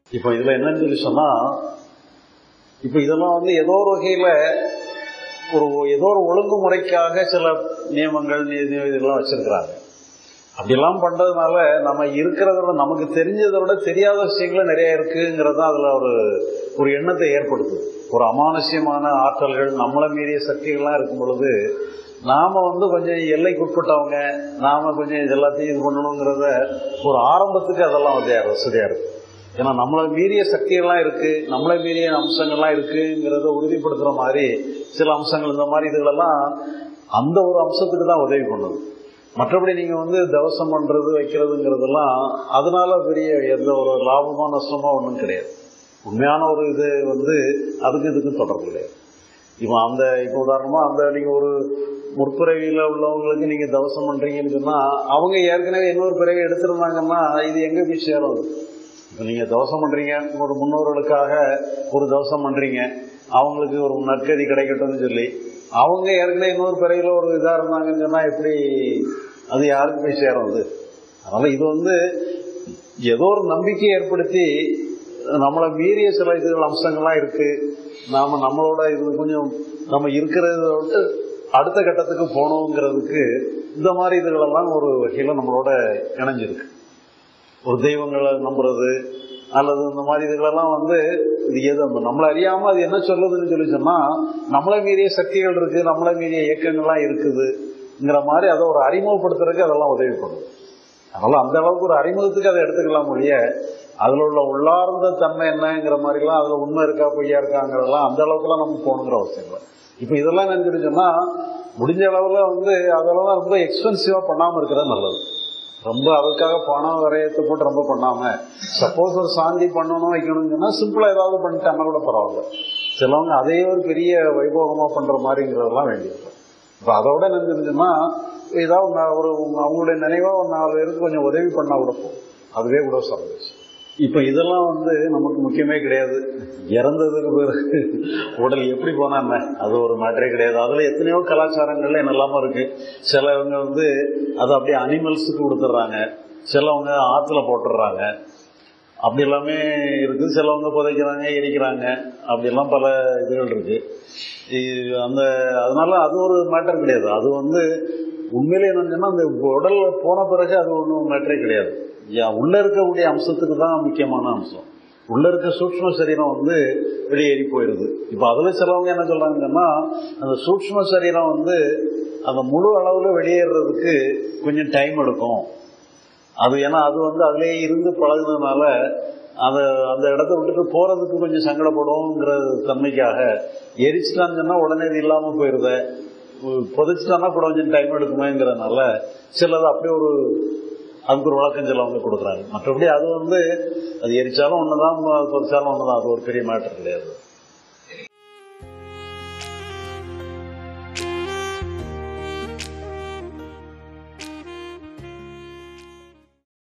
இப்போ இதுல என்னன்னு சொல்லி சொன்னா, இப்ப இதெல்லாம் வந்து ஏதோ ஒரு வகையில ஏதோ ஒரு ஒழுங்குமுறைக்காக சில நியமங்கள் இதெல்லாம் வச்சிருக்கிறாங்க. அப்படியெல்லாம் பண்றதுனால நம்ம இருக்கிறதோட நமக்கு தெரிஞ்சதோட தெரியாத விஷயங்களும் நிறைய இருக்குங்கிறது அதுல ஒரு எண்ணத்தை ஏற்படுத்துது. ஒரு அமானுஷ்யமான ஆற்றல்கள், நம்மளை மீறிய சக்திகள்லாம் இருக்கும் பொழுது நாம வந்து கொஞ்சம் எல்லைக்குட்பட்டவங்க, நாம கொஞ்சம் எல்லாத்தையும் இது பண்ணணுங்கிறத ஒரு ஆரம்பத்துக்கு அதெல்லாம் வசதியா இருக்கு. ஏன்னா நம்மளை மீறிய சக்திகள்லாம் இருக்கு, நம்மளை மீறிய அம்சங்கள்லாம் இருக்குங்கிறத உறுதிப்படுத்துற மாதிரி சில அம்சங்கள், இந்த மாதிரி இதுகளெல்லாம் அந்த ஒரு அம்சத்துக்கு தான் உதவி பண்ணுது. மற்றபடி நீங்க வந்து தவசம் பண்றது வைக்கிறதுங்கிறதெல்லாம் அதனால பெரிய எந்த ஒரு லாபமா நஷ்டமா ஒன்றும் கிடையாது. உண்மையான ஒரு இது வந்து அதுக்கு இதுக்கும் தொடர்பு கிடையாது. இப்போ உதாரணமா நீங்க ஒரு முற்பிறவியில உள்ளவங்களுக்கு நீங்க தவசம் பண்றீங்கன்னு சொன்னா, அவங்க ஏற்கனவே இன்னொரு பிறவி எடுத்திருந்தாங்கன்னா இது எங்க போய் சேரும்? இப்போ நீங்க தவசம் பண்றீங்க, ஒரு முன்னோர்களுக்காக ஒரு தவசம் பண்றீங்க, அவங்களுக்கு ஒரு நற்கதி கிடைக்கட்டும்னு சொல்லி அவங்க ஏற்கனவே இன்னொரு பிறவில ஒரு இதா இருந்தாங்கன்னு சொன்னா எப்படி அது யாருக்கு போய் சேரும்? அது அதனால இது வந்து ஏதோ ஒரு நம்பிக்கையை ஏற்படுத்தி நம்மளை மீறிய சில இதுகள் அம்சங்கள்லாம் இருக்கு, நம்மளோட இது கொஞ்சம் நம்ம இருக்கிறத விட்டு அடுத்த கட்டத்துக்கு போகணுங்கிறதுக்கு இந்த மாதிரி இதுகளெல்லாம் ஒரு வகையில நம்மளோட இணைஞ்சிருக்கு. ஒரு தெய்வங்களை நம்புறது அல்லது இந்த மாதிரி இதுகளெல்லாம் வந்து இது எது நம்மளை அறியாம அது என்ன சொல்லுதுன்னு சொல்லி சொன்னா, நம்மளை மீறிய சக்திகள் இருக்கு, நம்மளை மீறிய இயக்கங்கள்லாம் இருக்குதுங்கிற மாதிரி அதை ஒரு அறிமுகப்படுத்துறதுக்கு அதெல்லாம் உதவி பண்ணுது. அதனால அந்த அளவுக்கு ஒரு அறிமுகத்துக்கு அதை எடுத்துக்கலாம் ஒழிய அதுல உள்ள உள்ளார்ந்த தன்மை என்னங்கிற மாதிரிலாம் அதுல உண்மை இருக்கா பொய்யா இருக்காங்கிறதெல்லாம் அந்த அளவுக்குலாம் நம்ம போகணுங்கிற அவசியம் இல்லை. இப்ப இதெல்லாம் நினைச்சுட்டு சொன்னா முடிஞ்ச அளவுல வந்து அதெல்லாம் ரொம்ப எக்ஸ்பென்சிவா பண்ணாம இருக்கிறது நல்லது. ரொம்ப அதுக்காக பணம் விரயத்தை போட்டு ரொம்ப பண்ணாம, சப்போஸ் ஒரு சாந்தி பண்ணணும் வைக்கணும்னு சொன்னா சிம்பிளா ஏதாவது பண்ணிட்டாங்கன்னா கூட பரவாயில்ல. சிலவங்க அதையே ஒரு பெரிய வைபோகமா பண்ற மாதிரிங்கிறதெல்லாம் வேண்டியது. இப்ப அதோட நினைஞ்சிருந்துச்சுன்னா ஏதாவது அவங்களுடைய நினைவா ஒரு 4 பேருக்கு கொஞ்சம் உதவி பண்ணா கூட போகும், அதுவே கூட சந்தோஷம். இப்ப இதெல்லாம் வந்து நமக்கு முக்கியமே கிடையாது. இறந்ததுக்கு பிறகு உடல் எப்படி போனா என்ன, அது ஒரு மேட்டரே கிடையாது. அதுல எத்தனையோ கலாச்சாரங்கள்ல என்னெல்லாமோ இருக்கு. சிலவங்க வந்து அதை அப்படியே அனிமல்ஸுக்கு கொடுத்துட்றாங்க, சிலவங்க ஆத்துல போட்டுடுறாங்க, அப்படி எல்லாமே இருக்கு. சிலவங்க புதைக்கிறாங்க, எரிக்கிறாங்க, அப்படியெல்லாம் பல இதுகள் இருக்கு. அதனால அது ஒரு மேட்டர் கிடையாது. அது வந்து உண்மையிலே என்னன்னா அந்த உடல்ல போன பிறகு அது ஒன்றும் மேட்டரே கிடையாது. உள்ள இருக்கக்கூடிய அம்சத்துக்கு தான் முக்கியமான அம்சம். உள்ள இருக்க சூக்ஷ்ம சரீரம் வந்து வெளியேறி போயிருது. இப்ப அதுல சிலவங்க என்ன சொல்றாங்கன்னா, அந்த சூக்ஷ்ம சரீரம் வந்து அந்த முழு அளவுல வெளியேறதுக்கு கொஞ்சம் டைம் எடுக்கும். அது ஏன்னா அது வந்து அதுலயே இருந்து பழகுனதுனால அந்த இடத்த விட்டுட்டு போறதுக்கு கொஞ்சம் சங்கடப்படும்ங்கிற தன்மைக்காக எரிச்சிட்டான்னு சொன்னா உடனே இது இல்லாம போயிருத, புதைச்சிட்டான்னா கூட கொஞ்சம் டைம் எடுக்குமேங்கிறதுனால சிலது அப்படியே அதுக்கு ஒரு வழக்கம் சிலவங்க கொடுக்குறாங்க. மற்றபடி அது வந்து அது எரிச்சாலும் ஒண்ணுதான், புதைச்சாலும் ஒண்ணுதான், அது ஒரு பெரிய மேட்டர் கிடையாது.